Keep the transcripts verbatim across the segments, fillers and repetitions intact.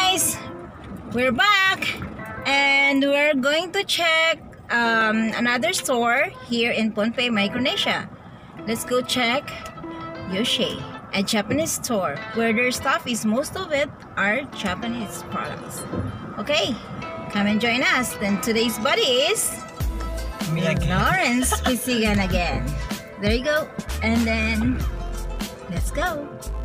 guys, we're back and we're going to check um, another store here in Pohnpei, Micronesia. Let's go check Yushei, a Japanese store where their stuff is, most of it are Japanese products. Okay, come and join us. Then today's buddy is me again. Lawrence Pisigan again. There you go. And then let's go.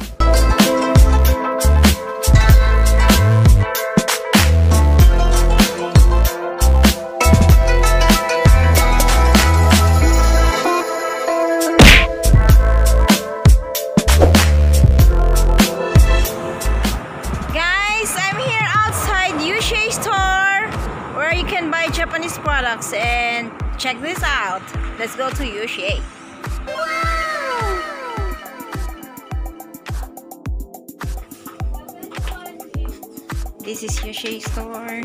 You can buy Japanese products, and check this out. Let's go to Yushei. Wow! This is Yushei store.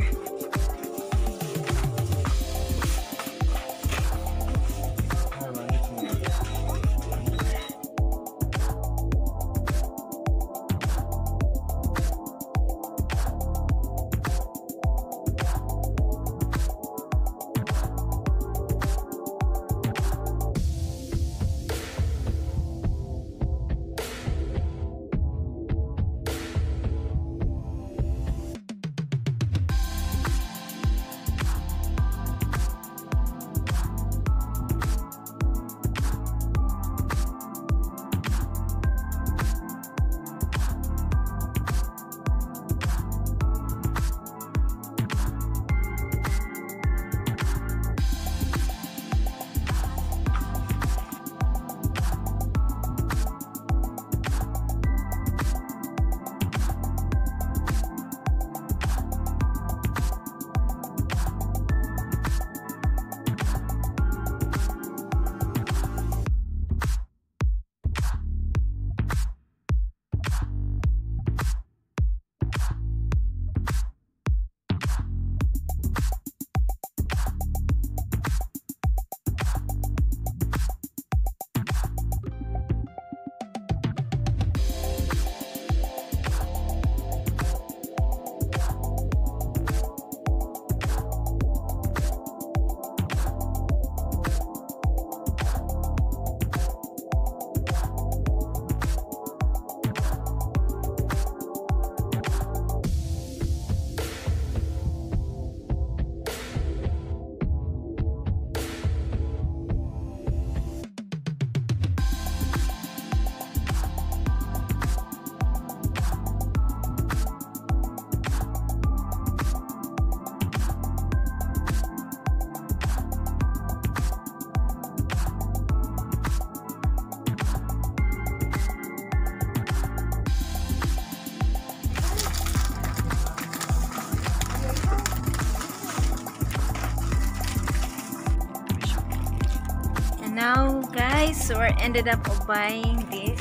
Now guys, we're ended up buying this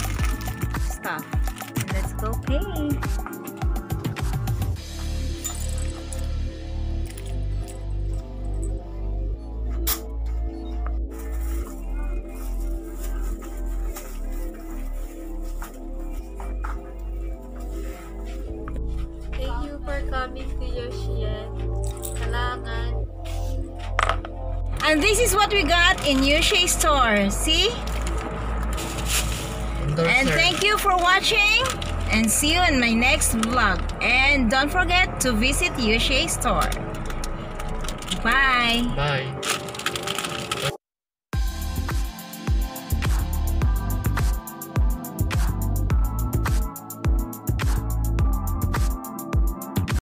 stuff. Let's go pay. Thank you for coming to Yushei. Kailangan. And this is what we got in Yushei store. See? And thank you for watching, and see you in my next vlog. And don't forget to visit Yushei store. Bye. Bye.